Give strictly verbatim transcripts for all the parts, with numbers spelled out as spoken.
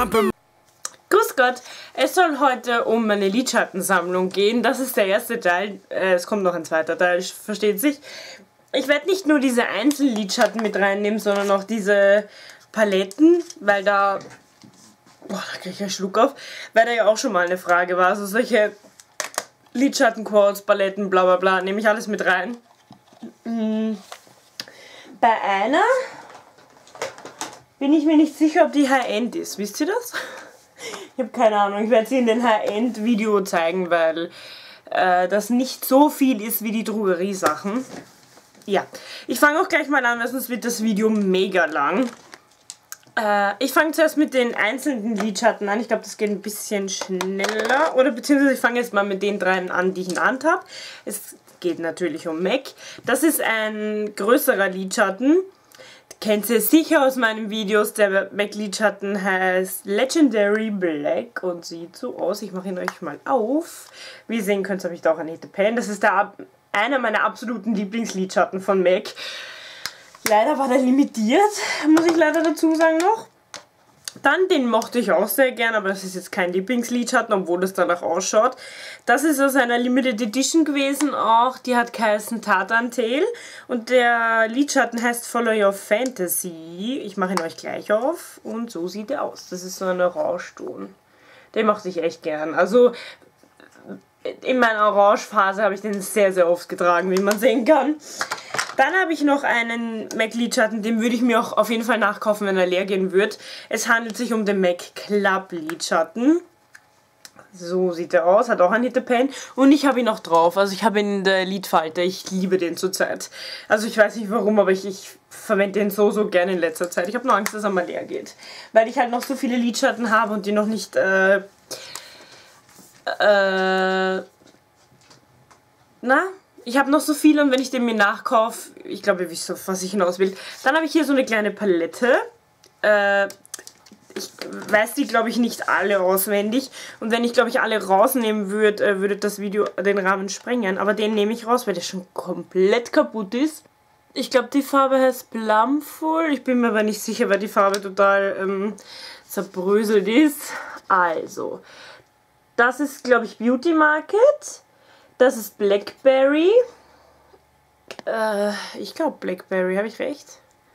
Grüß Gott, es soll heute um meine Lidschattensammlung gehen. Das ist der erste Teil. Äh, es kommt noch ein zweiter Teil, versteht sich. Ich werde nicht nur diese einzelnen Lidschatten mit reinnehmen, sondern auch diese Paletten, weil da... Boah, da kriege ich einen Schluck auf. Weil da ja auch schon mal eine Frage war. Also solche Lidschattenquartz, Paletten, bla bla bla, nehme ich alles mit rein. Mhm. Bei einer bin ich mir nicht sicher, ob die High-End ist. Wisst ihr das? Ich habe keine Ahnung. Ich werde sie in den High-End-Video zeigen, weil äh, das nicht so viel ist wie die Drogeriesachen. Ja, ich fange auch gleich mal an, weil sonst wird das Video mega lang. Äh, ich fange zuerst mit den einzelnen Lidschatten an. Ich glaube, das geht ein bisschen schneller. Oder beziehungsweise ich fange jetzt mal mit den dreien an, die ich in der Hand habe. Es geht natürlich um MAC. Das ist ein größerer Lidschatten. Kennt ihr sicher aus meinen Videos. Der MAC-Lidschatten heißt Legendary Black und sieht so aus. Ich mache ihn euch mal auf. Wie ihr sehen könnt, habe ich da auch eine Hit Pen. Das ist der, einer meiner absoluten Lieblingslidschatten von MAC. Leider war der limitiert, muss ich leider dazu sagen noch. Dann, den mochte ich auch sehr gern, aber das ist jetzt kein Lieblingslidschatten, obwohl das danach ausschaut. Das ist aus einer Limited Edition gewesen auch, die hat geheißen Tartan Tail. Und der Lidschatten heißt Follow Your Fantasy. Ich mache ihn euch gleich auf und so sieht er aus. Das ist so ein Orangeton. Den mochte ich echt gern. Also in meiner Orange-Phase habe ich den sehr, sehr oft getragen, wie man sehen kann. Dann habe ich noch einen MAC-Lidschatten, den würde ich mir auch auf jeden Fall nachkaufen, wenn er leer gehen wird. Es handelt sich um den MAC Club Lidschatten. So sieht er aus, hat auch ein Hit Pen. Und ich habe ihn noch drauf, also ich habe ihn in der Lidfalte. Ich liebe den zurzeit. Also ich weiß nicht warum, aber ich, ich verwende den so, so gerne in letzter Zeit. Ich habe nur Angst, dass er mal leer geht. Weil ich halt noch so viele Lidschatten habe und die noch nicht... Äh, äh, na... Ich habe noch so viele und wenn ich den mir nachkaufe, ich glaube, ihr wisst, auf was ich hinaus will. Dann habe ich hier so eine kleine Palette. Äh, ich weiß die, glaube ich, nicht alle auswendig. Und wenn ich, glaube ich, alle rausnehmen würde, äh, würde das Video den Rahmen sprengen. Aber den nehme ich raus, weil der schon komplett kaputt ist. Ich glaube, die Farbe heißt Plumful. Ich bin mir aber nicht sicher, weil die Farbe total ähm, zerbröselt ist. Also, das ist, glaube ich, Beauty Market. Das ist Blackberry. Äh, ich glaube Blackberry, habe ich recht?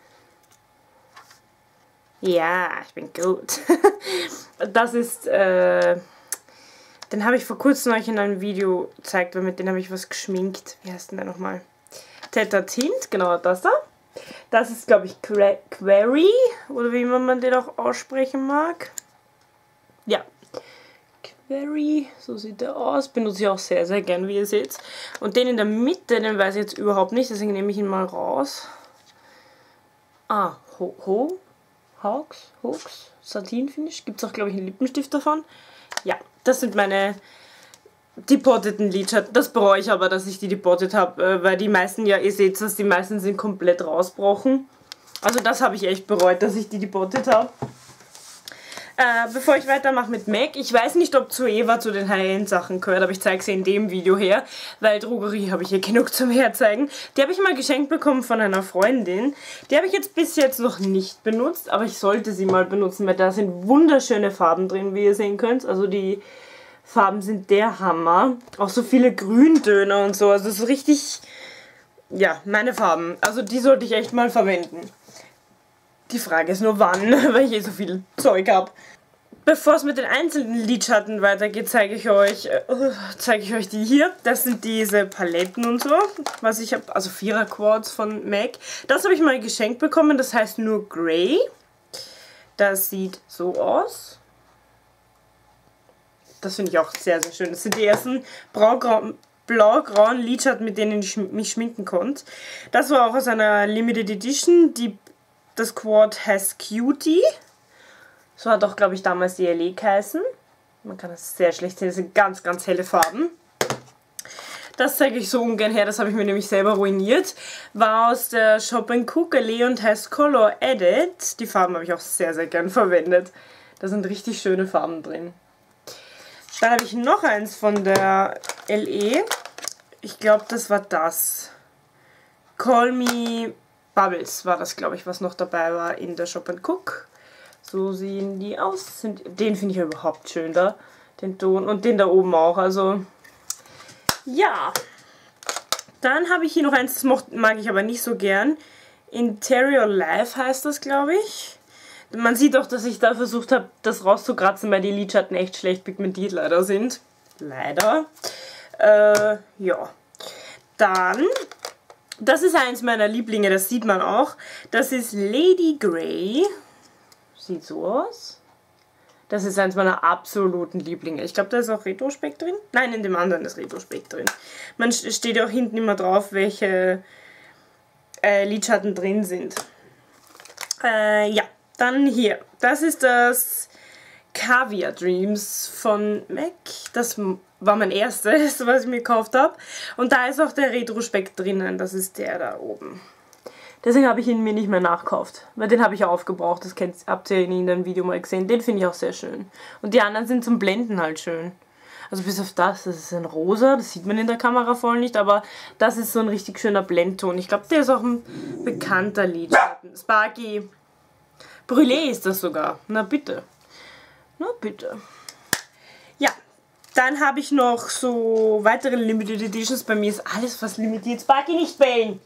Ja, ich bin gut. Das ist, äh, den habe ich vor kurzem euch in einem Video gezeigt, weil mit dem habe ich was geschminkt. Wie heißt denn der nochmal? Teta Tint, genau das da. Das ist, glaube ich, Query, oder wie man den auch aussprechen mag. Ja. Very, so sieht der aus. Benutze ich auch sehr, sehr gern, wie ihr seht. Und den in der Mitte, den weiß ich jetzt überhaupt nicht, deswegen nehme ich ihn mal raus. Ah, Ho, Ho, Hawks, Hawks, Satin Finish. Gibt es auch, glaube ich, einen Lippenstift davon. Ja, das sind meine depotteten Lidschatten. Das bereue ich aber, dass ich die depottet habe, weil die meisten, ja, ihr seht es, die meisten sind komplett rausgebrochen. Also das habe ich echt bereut, dass ich die depottet habe. Äh, bevor ich weitermache mit MAC, ich weiß nicht, ob Zoeva zu den High-End-Sachen gehört, aber ich zeige sie in dem Video her, weil Drogerie habe ich hier genug zum Herzeigen. Die habe ich mal geschenkt bekommen von einer Freundin. Die habe ich jetzt bis jetzt noch nicht benutzt, aber ich sollte sie mal benutzen, weil da sind wunderschöne Farben drin, wie ihr sehen könnt. Also die Farben sind der Hammer. Auch so viele Grüntöne und so, also so richtig, ja, meine Farben. Also die sollte ich echt mal verwenden. Die Frage ist nur wann, weil ich eh so viel Zeug habe. Bevor es mit den einzelnen Lidschatten weitergeht, zeige ich euch, äh, zeige ich euch die hier. Das sind diese Paletten und so, was ich habe, also Vierer Quartz von MAC. Das habe ich mal geschenkt bekommen, das heißt nur Grey. Das sieht so aus. Das finde ich auch sehr, sehr schön. Das sind die ersten blau-grauen blau-grauen Lidschatten, mit denen ich mich schminken konnte. Das war auch aus einer Limited Edition, die Das Quad heißt Cutie. So hat auch, glaube ich, damals die L E geheißen. Man kann das sehr schlecht sehen. Das sind ganz, ganz helle Farben. Das zeige ich so ungern her. Das habe ich mir nämlich selber ruiniert. War aus der Shop and Cook L E und heißt Color Edit. Die Farben habe ich auch sehr, sehr gern verwendet. Da sind richtig schöne Farben drin. Dann habe ich noch eins von der L E. Ich glaube, das war das. Call Me Bubbles war das, glaube ich, was noch dabei war in der Shop and Cook. So sehen die aus. Den finde ich ja überhaupt schön da. Den Ton und den da oben auch. Also ja. Dann habe ich hier noch eins, das mag ich aber nicht so gern. Interior Life heißt das, glaube ich. Man sieht auch, dass ich da versucht habe, das rauszukratzen, weil die Lidschatten echt schlecht pigmentiert leider sind. Leider. Äh, ja. Dann, das ist eins meiner Lieblinge, das sieht man auch. Das ist Lady Grey. Sieht so aus. Das ist eins meiner absoluten Lieblinge. Ich glaube, da ist auch Retro-Speck drin. Nein, in dem anderen ist Retro-Speck drin. Man steht ja auch hinten immer drauf, welche äh, Lidschatten drin sind. Äh, ja, dann hier. Das ist das Caviar Dreams von M A C. Das war mein erstes, was ich mir gekauft habe. Und da ist auch der Retro-Speck drinnen. Das ist der da oben. Deswegen habe ich ihn mir nicht mehr nachgekauft. Weil den habe ich aufgebraucht. Das kennt, habt ihr in einem Video mal gesehen. Den finde ich auch sehr schön. Und die anderen sind zum Blenden halt schön. Also bis auf das. Das ist ein rosa. Das sieht man in der Kamera voll nicht. Aber das ist so ein richtig schöner Blendton. Ich glaube, der ist auch ein bekannter Lidschatten. Sparky Brûlé ist das sogar. Na bitte. Na bitte. Ja. Dann habe ich noch so weitere Limited Editions. Bei mir ist alles fast limitiert. Sparky, nicht bellen!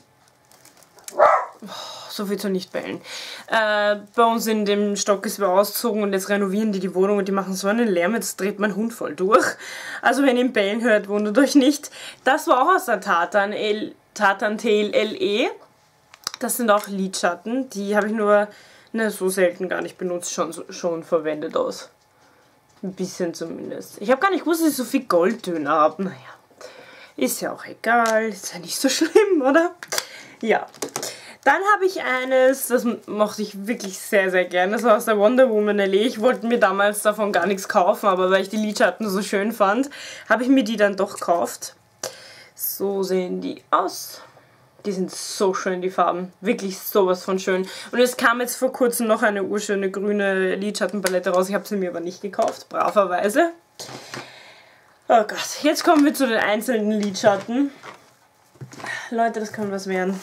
Oh, so viel zu nicht bellen. Äh, bei uns in dem Stock ist wir ausgezogen und jetzt renovieren die die Wohnung und die machen so einen Lärm, jetzt dreht mein Hund voll durch. Also wenn ihr ihn bellen hört, wundert euch nicht. Das war auch aus der Tartan, L, Tartan Tail L E. Das sind auch Lidschatten, die habe ich nur ne, so selten gar nicht benutzt, schon, schon verwendet aus. Ein bisschen zumindest. Ich habe gar nicht gewusst, dass ich so viel Goldtöne habe. Naja, ist ja auch egal, ist ja nicht so schlimm, oder? Ja. Dann habe ich eines, das mochte ich wirklich sehr, sehr gerne. Das war aus der Wonder Woman L E. Ich wollte mir damals davon gar nichts kaufen, aber weil ich die Lidschatten so schön fand, habe ich mir die dann doch gekauft. So sehen die aus. Die sind so schön, die Farben. Wirklich sowas von schön. Und es kam jetzt vor kurzem noch eine urschöne grüne Lidschattenpalette raus. Ich habe sie mir aber nicht gekauft, braverweise. Oh Gott, jetzt kommen wir zu den einzelnen Lidschatten. Leute, das kann was werden.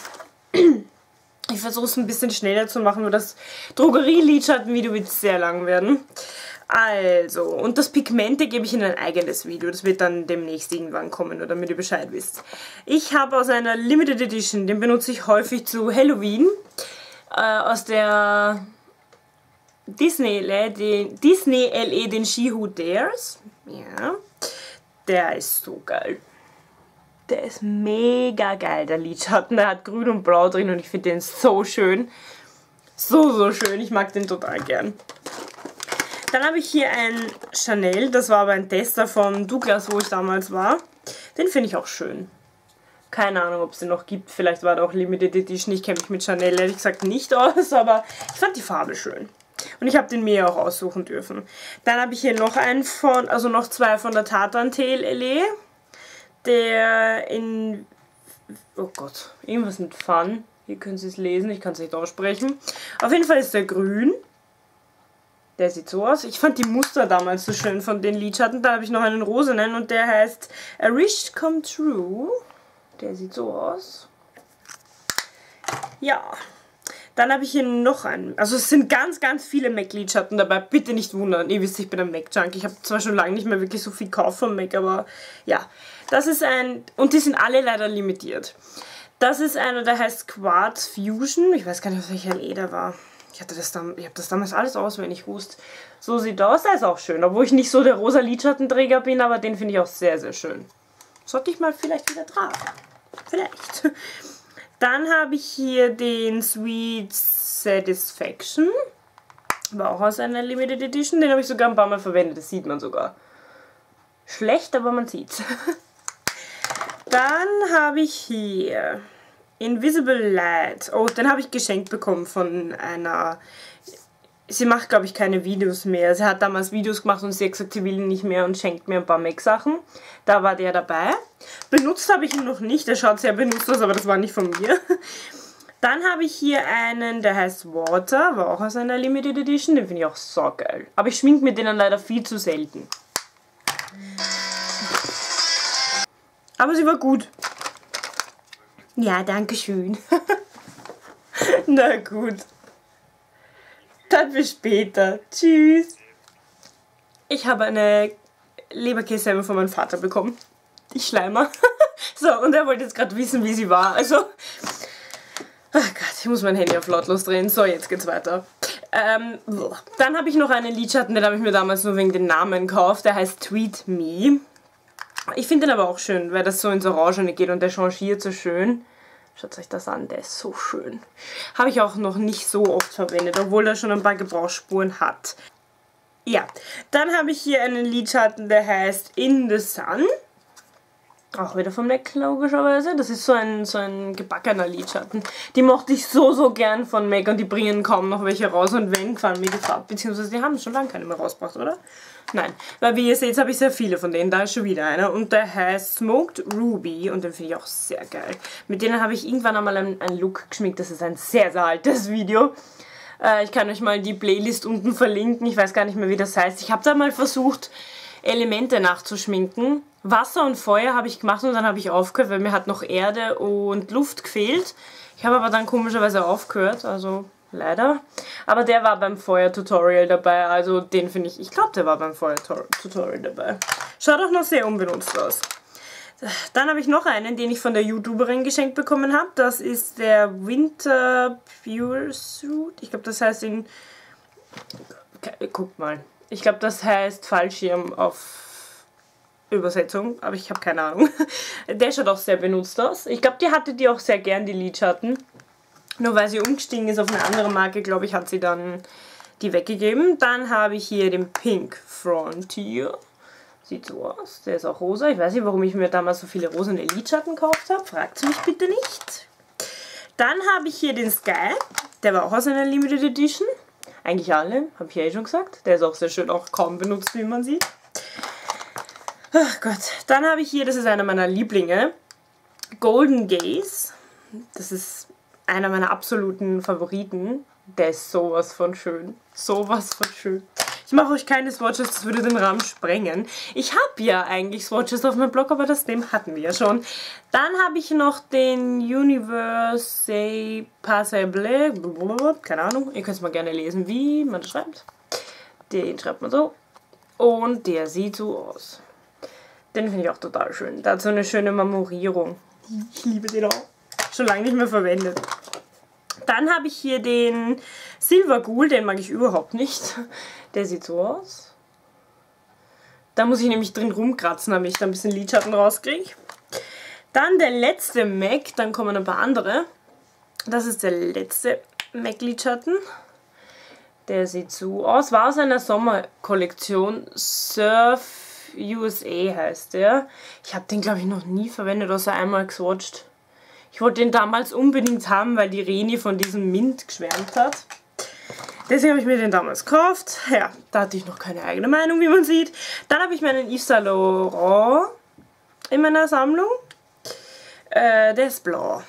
Ich versuche es ein bisschen schneller zu machen, weil das Drogerie-Lidschatten-Video wird sehr lang werden. Also, und das Pigmente gebe ich in ein eigenes Video. Das wird dann demnächst irgendwann kommen, nur damit ihr Bescheid wisst. Ich habe aus einer Limited Edition, den benutze ich häufig zu Halloween, äh, aus der Disney L E, den, Disney L E, den She Who Dares. Ja, der ist so geil. Der ist mega geil, der Lidschatten. Der hat grün und blau drin und ich finde den so schön. So, so schön. Ich mag den total gern. Dann habe ich hier einen Chanel. Das war aber ein Tester von Douglas, wo ich damals war. Den finde ich auch schön. Keine Ahnung, ob es den noch gibt. Vielleicht war der auch Limited Edition. Ich kenne mich mit Chanel ehrlich gesagt nicht aus, aber ich fand die Farbe schön. Und ich habe den mir auch aussuchen dürfen. Dann habe ich hier noch einen von, also noch zwei von der Tartan Tail L E. Der in, oh Gott, irgendwas mit Fun. Hier können Sie es lesen, ich kann es nicht aussprechen. Auf jeden Fall ist der grün. Der sieht so aus. Ich fand die Muster damals so schön von den Lidschatten. Da habe ich noch einen rosenen und der heißt A Wish Come True. Der sieht so aus. Ja. Dann habe ich hier noch einen. Also es sind ganz, ganz viele M A C-Lidschatten dabei. Bitte nicht wundern. Ihr wisst, ich bin ein M A C-Junk. Ich habe zwar schon lange nicht mehr wirklich so viel gekauft von M A C, aber ja. Das ist ein... Und die sind alle leider limitiert. Das ist einer, der heißt Quartz Fusion. Ich weiß gar nicht, aus welcher L E der war. Ich hatte das, dann, ich habe das damals alles auswendig gewusst. So sieht er aus. Der ist auch schön. Obwohl ich nicht so der rosa Lidschattenträger bin, aber den finde ich auch sehr, sehr schön. Sollte ich mal vielleicht wieder tragen. Vielleicht. Dann habe ich hier den Sweet Satisfaction. War auch aus einer Limited Edition. Den habe ich sogar ein paar Mal verwendet. Das sieht man sogar. Schlecht, aber man sieht's. Dann habe ich hier Invisible Light. Oh, den habe ich geschenkt bekommen von einer... Sie macht, glaube ich, keine Videos mehr. Sie hat damals Videos gemacht und sie hat gesagt, sie will ihn nicht mehr und schenkt mir ein paar M A C-Sachen. Da war der dabei. Benutzt habe ich ihn noch nicht. Der schaut sehr benutzt aus, aber das war nicht von mir. Dann habe ich hier einen, der heißt Water. War auch aus einer Limited Edition. Den finde ich auch so geil. Aber ich schminke mir den dann leider viel zu selten. Aber sie war gut. Ja, danke schön. Na gut. Dann bis später. Tschüss. Ich habe eine Leberkässemmel von meinem Vater bekommen. Die Schleimer. So, und er wollte jetzt gerade wissen, wie sie war. Also, ach Gott, ich muss mein Handy auf lautlos drehen. So, jetzt geht's weiter. Ähm, dann habe ich noch einen Lidschatten, den habe ich mir damals nur wegen den Namen gekauft. Der heißt Tweet Me. Ich finde den aber auch schön, weil das so ins Orangene geht und der changiert so schön. Schaut euch das an, der ist so schön. Habe ich auch noch nicht so oft verwendet, obwohl er schon ein paar Gebrauchsspuren hat. Ja, dann habe ich hier einen Lidschatten, der heißt In the Sun. Auch wieder vom M A C, logischerweise. Das ist so ein, so ein gebackener Lidschatten. Die mochte ich so, so gern von M A C und die bringen kaum noch welche raus. Und wenn, gefallen mir die Farbe. Beziehungsweise die haben schon lange keine mehr rausgebracht, oder? Nein, weil wie ihr seht, habe ich sehr viele von denen. Da ist schon wieder einer. Und der heißt Smoked Ruby und den finde ich auch sehr geil. Mit denen habe ich irgendwann einmal einen, einen Look geschminkt. Das ist ein sehr, sehr altes Video. Äh, ich kann euch mal die Playlist unten verlinken. Ich weiß gar nicht mehr, wie das heißt. Ich habe da mal versucht, Elemente nachzuschminken. Wasser und Feuer habe ich gemacht und dann habe ich aufgehört, weil mir hat noch Erde und Luft gefehlt. Ich habe aber dann komischerweise aufgehört, also leider. Aber der war beim Feuer-Tutorial dabei, also den finde ich, ich glaube, der war beim Feuer-Tutorial dabei. Schaut auch noch sehr unbenutzt aus. Dann habe ich noch einen, den ich von der YouTuberin geschenkt bekommen habe. Das ist der Winter Pure Suit. Ich glaube, das heißt in... Guckt mal. Ich glaube, das heißt Fallschirm auf Übersetzung, aber ich habe keine Ahnung. Der schaut auch sehr benutzt aus. Ich glaube, die hatte die auch sehr gern, die Lidschatten. Nur weil sie umgestiegen ist auf eine andere Marke, glaube ich, hat sie dann die weggegeben. Dann habe ich hier den Pink Frontier. Sieht so aus. Der ist auch rosa. Ich weiß nicht, warum ich mir damals so viele rosane Lidschatten gekauft habe. Fragt mich bitte nicht. Dann habe ich hier den Sky. Der war auch aus einer Limited Edition. Eigentlich alle, habe ich ja eh schon gesagt. Der ist auch sehr schön, auch kaum benutzt, wie man sieht. Ach Gott. Dann habe ich hier, das ist einer meiner Lieblinge, Golden Gaze. Das ist einer meiner absoluten Favoriten. Der ist sowas von schön. Sowas von schön. Ich mache euch keine Swatches, das würde den Rahmen sprengen. Ich habe ja eigentlich Swatches auf meinem Blog, aber das Thema hatten wir ja schon. Dann habe ich noch den Universe Passable, keine Ahnung, ihr könnt es mal gerne lesen, wie man das schreibt. Den schreibt man so. Und der sieht so aus. Den finde ich auch total schön. Der hat so eine schöne Marmorierung. Ich liebe den auch. Schon lange nicht mehr verwendet. Dann habe ich hier den Silver Ghoul, den mag ich überhaupt nicht. Der sieht so aus. Da muss ich nämlich drin rumkratzen, damit ich da ein bisschen Lidschatten rauskriege. Dann der letzte M A C, dann kommen ein paar andere. Das ist der letzte M A C-Lidschatten. Der sieht so aus. War aus einer Sommerkollektion. Surf U S A heißt der. Ich habe den, glaube ich, noch nie verwendet, außer einmal geswatcht. Ich wollte den damals unbedingt haben, weil die Reni von diesem Mint geschwärmt hat. Deswegen habe ich mir den damals gekauft. Ja, da hatte ich noch keine eigene Meinung, wie man sieht. Dann habe ich meinen Yves Saint Laurent in meiner Sammlung. Äh, der ist blau.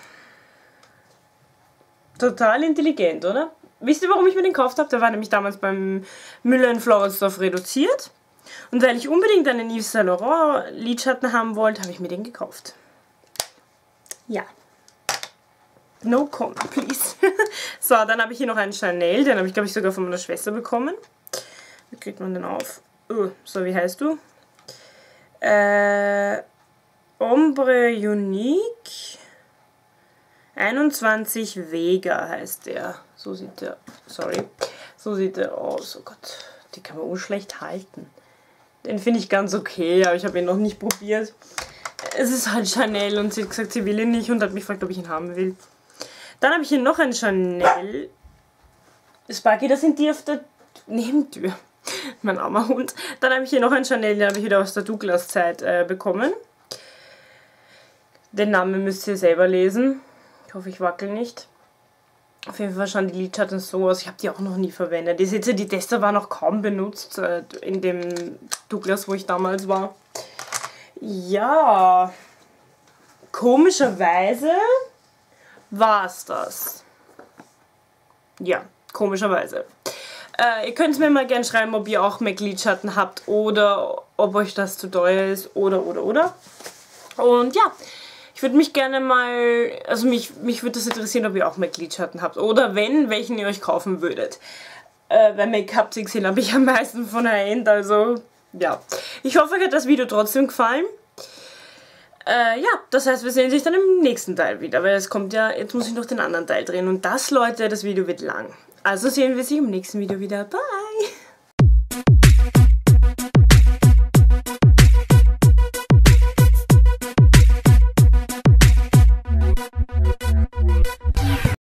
Total intelligent, oder? Wisst ihr, warum ich mir den gekauft habe? Der war nämlich damals beim Müller in Floridsdorf reduziert. Und weil ich unbedingt einen Yves Saint Laurent Lidschatten haben wollte, habe ich mir den gekauft. Ja. No comment, please. So, dann habe ich hier noch einen Chanel. Den habe ich, glaube ich, sogar von meiner Schwester bekommen. Wie kriegt man den auf? Uh, so, wie heißt du? Äh, Ombre Unique. einundzwanzig Vega heißt der. So sieht der, sorry. So sieht der aus. Oh Gott, die kann man unschlecht halten. Den finde ich ganz okay, aber ich habe ihn noch nicht probiert. Es ist halt Chanel und sie hat gesagt, sie will ihn nicht und hat mich gefragt, ob ich ihn haben will. Dann habe ich hier noch einen Chanel. Sparky, das sind die auf der Nebentür. Mein armer Hund. Dann habe ich hier noch einen Chanel, den habe ich wieder aus der Douglas-Zeit äh, bekommen. Den Namen müsst ihr selber lesen. Ich hoffe, ich wackel nicht. Auf jeden Fall schauen die Lidschatten so aus. Ich habe die auch noch nie verwendet. Ihr seht ja, die Tester waren noch kaum benutzt äh, in dem Douglas, wo ich damals war. Ja, komischerweise war es das. Ja, komischerweise. Äh, ihr könnt mir mal gerne schreiben, ob ihr auch M A C-Lidschatten habt oder ob euch das zu teuer ist oder, oder, oder. Und ja, ich würde mich gerne mal, also mich, mich würde das interessieren, ob ihr auch M A C-Lidschatten habt oder wenn, welchen ihr euch kaufen würdet. Äh, bei Make-up gesehen habe ich am meisten von High-End, also ja. Ich hoffe, euch hat das Video trotzdem gefallen. Äh, ja, das heißt, wir sehen sich dann im nächsten Teil wieder, weil es kommt ja, jetzt muss ich noch den anderen Teil drehen und das, Leute, das Video wird lang. Also sehen wir sich im nächsten Video wieder. Bye!